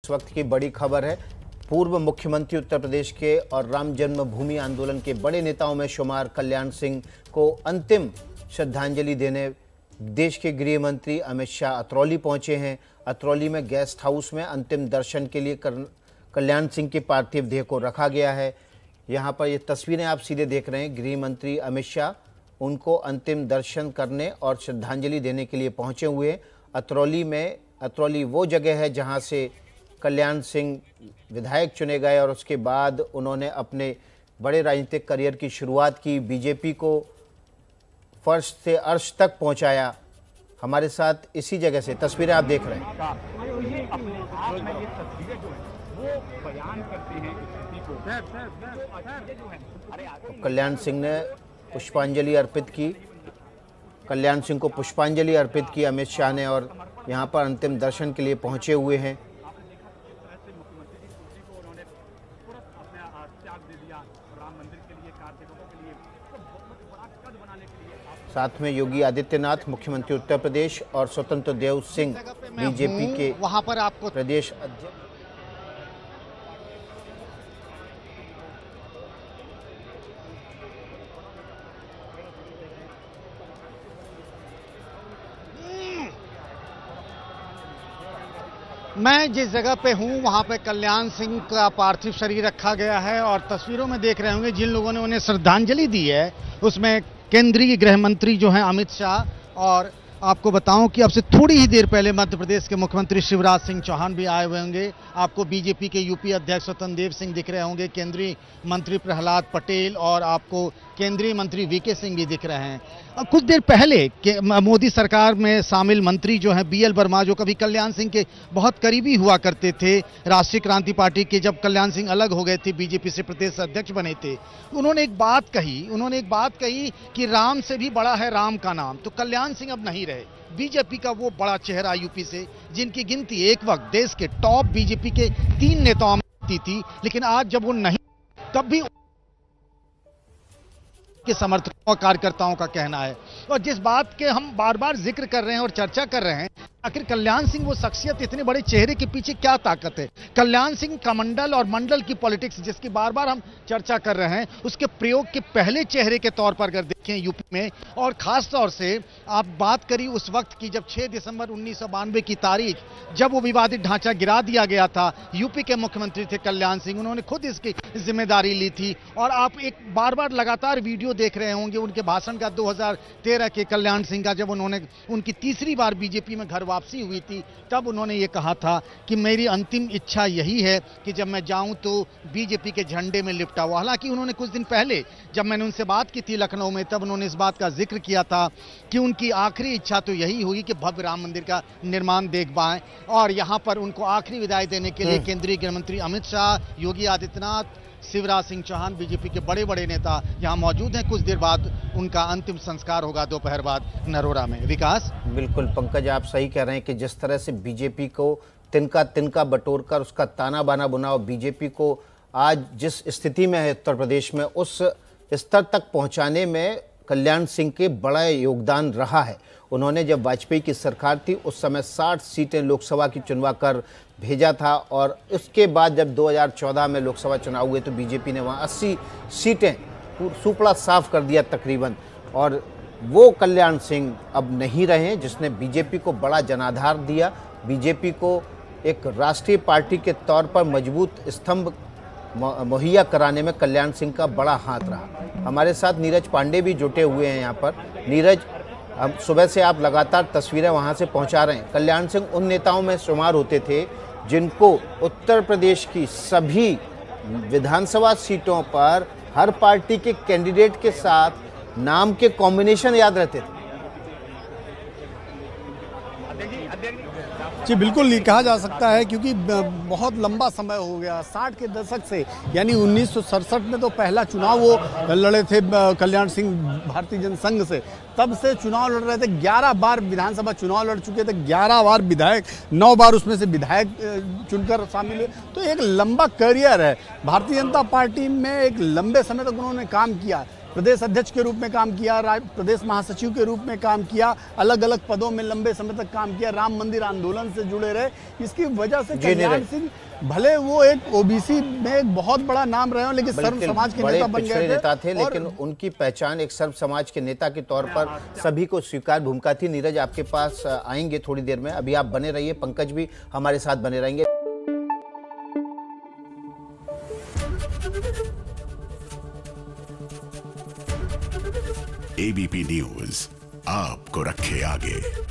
इस वक्त की बड़ी खबर है। पूर्व मुख्यमंत्री उत्तर प्रदेश के और राम जन्मभूमि आंदोलन के बड़े नेताओं में शुमार कल्याण सिंह को अंतिम श्रद्धांजलि देने देश के गृह मंत्री अमित शाह अतरौली पहुंचे हैं। अतरौली में गेस्ट हाउस में अंतिम दर्शन के लिए कल्याण सिंह के पार्थिव देह को रखा गया है। यहाँ पर ये तस्वीरें आप सीधे देख रहे हैं। गृह मंत्री अमित शाह उनको अंतिम दर्शन करने और श्रद्धांजलि देने के लिए पहुंचे हुए। अतरौली वो जगह है जहां से कल्याण सिंह विधायक चुने गए और उसके बाद उन्होंने अपने बड़े राजनीतिक करियर की शुरुआत की। बीजेपी को फर्श से अर्श तक पहुंचाया। हमारे साथ इसी जगह से तस्वीरें आप देख रहे हैं। कल्याण सिंह ने पुष्पांजलि अर्पित की। कल्याण सिंह को पुष्पांजलि अर्पित की अमित शाह ने और यहाँ पर अंतिम दर्शन के लिए पहुंचे हुए हैं। साथ में योगी आदित्यनाथ मुख्यमंत्री उत्तर प्रदेश और स्वतंत्र देव सिंह बीजेपी के वहां पर आपको प्रदेश अध्यक्ष। मैं जिस जगह पे हूं वहां पे कल्याण सिंह का पार्थिव शरीर रखा गया है और तस्वीरों में देख रहे होंगे जिन लोगों ने उन्हें श्रद्धांजलि दी है उसमें केंद्रीय गृह मंत्री जो हैं अमित शाह, और आपको बताऊं कि अब से थोड़ी ही देर पहले मध्य प्रदेश के मुख्यमंत्री शिवराज सिंह चौहान भी आए हुए होंगे। आपको बीजेपी के यूपी अध्यक्ष स्वतंत्र देव सिंह दिख रहे होंगे, केंद्रीय मंत्री प्रहलाद पटेल और आपको केंद्रीय मंत्री वीके सिंह भी दिख रहे हैं। कुछ देर पहले मोदी सरकार में शामिल मंत्री जो हैं बीएल वर्मा, जो कभी कल्याण सिंह के बहुत करीबी हुआ करते थे, राष्ट्रीय क्रांति पार्टी के जब कल्याण सिंह अलग हो गए थे, बीजेपी से प्रदेश अध्यक्ष बने थे, उन्होंने एक बात कही कि राम से भी बड़ा है राम का नाम। तो कल्याण सिंह अब नहीं रहे बीजेपी का वो बड़ा चेहरा यूपी से, जिनकी गिनती एक वक्त देश के टॉप बीजेपी के 3 नेताओं में होती थी, लेकिन आज जब वो नहीं, तब भी के समर्थकों और कार्यकर्ताओं का कहना है। और जिस बात के हम बार बार जिक्र कर रहे हैं और चर्चा कर रहे हैं, आखिर कल्याण सिंह वो शख्सियत, इतने बड़े चेहरे के पीछे क्या ताकत है? कल्याण सिंह का मंडल और मंडल की पॉलिटिक्स जिसकी बार बार हम चर्चा कर रहे हैं, उसके प्रयोग के पहले चेहरे के तौर पर अगर देखें यूपी में, और खास तौर से आप बात करी उस वक्त की जब 6 दिसंबर 1992 की तारीख, जब वो विवादित ढांचा गिरा दिया गया था, यूपी के मुख्यमंत्री थे कल्याण सिंह, उन्होंने खुद इसकी जिम्मेदारी ली थी। और आप एक बार बार लगातार वीडियो देख रहे होंगे उनके भाषण का 2013 के कल्याण सिंह का, जब उन्होंने उनकी तीसरी बार बीजेपी में घर वापसी हुई थी, तब उन्होंने ये कहा था कि मेरी अंतिम इच्छा यही है कि जब मैं जाऊं तो बीजेपी के झंडे में लिपटा हुआ। हालांकि उन्होंने कुछ दिन पहले जब मैंने उनसे बात की थी लखनऊ में, तब उन्होंने इस बात का जिक्र किया था कि उनकी आखिरी इच्छा तो यही होगी कि भव्य राम मंदिर का निर्माण देख पाएं। और यहां पर उनको आखिरी विदाई देने के लिए केंद्रीय गृह मंत्री अमित शाह, योगी आदित्यनाथ, शिवराज सिंह चौहान, बीजेपी के बड़े बड़े नेता यहां मौजूद हैं। कुछ देर बाद उनका अंतिम संस्कार होगा दोपहर बाद नरोरा में। विकास, बिल्कुल पंकज, आप सही कह रहे हैं कि जिस तरह से बीजेपी को तिनका तिनका बटोर कर उसका ताना बाना बुना और बीजेपी को आज जिस स्थिति में है उत्तर प्रदेश में, उस स्तर तक पहुंचाने में कल्याण सिंह के बड़ा योगदान रहा है। उन्होंने जब वाजपेयी की सरकार थी उस समय 60 सीटें लोकसभा की चुनवा कर भेजा था, और उसके बाद जब 2014 में लोकसभा चुनाव हुए तो बीजेपी ने वहाँ 80 सीटें सुपड़ा साफ कर दिया तकरीबन। और वो कल्याण सिंह अब नहीं रहे जिसने बीजेपी को बड़ा जनाधार दिया, बीजेपी को एक राष्ट्रीय पार्टी के तौर पर मजबूत स्तंभ मुहैया कराने में कल्याण सिंह का बड़ा हाथ रहा। हमारे साथ नीरज पांडे भी जुटे हुए हैं यहाँ पर। नीरज, हम सुबह से आप लगातार तस्वीरें वहाँ से पहुँचा रहे हैं। कल्याण सिंह उन नेताओं में शुमार होते थे जिनको उत्तर प्रदेश की सभी विधानसभा सीटों पर हर पार्टी के कैंडिडेट के साथ नाम के कॉम्बिनेशन याद रहते थे। जी बिल्कुल नहीं कहा जा सकता है, क्योंकि बहुत लंबा समय हो गया 60 के दशक से, यानी 1967 में तो पहला चुनाव वो लड़े थे कल्याण सिंह भारतीय जनसंघ से, तब से चुनाव लड़ रहे थे। 11 बार विधानसभा चुनाव लड़ चुके थे, 11 बार विधायक, 9 बार उसमें से विधायक चुनकर शामिल हुए। तो एक लंबा करियर है भारतीय जनता पार्टी में, एक लंबे समय तक उन्होंने काम किया। प्रदेश अध्यक्ष के रूप में काम किया, प्रदेश महासचिव के रूप में काम किया, अलग अलग पदों में लंबे समय तक काम किया, राम मंदिर आंदोलन से जुड़े रहे। इसकी वजह से कल्याण सिंह भले वो एक ओबीसी में एक बहुत बड़ा नाम रहे हो, लेकिन सर्व समाज के नेता बन गए नेता थे, लेकिन उनकी पहचान एक सर्व समाज के नेता के तौर पर सभी को स्वीकार भूमिका थी। नीरज आपके पास आएंगे थोड़ी देर में, अभी आप बने रहिए, पंकज भी हमारे साथ बने रहेंगे। एबीपी न्यूज आपको रखे आगे।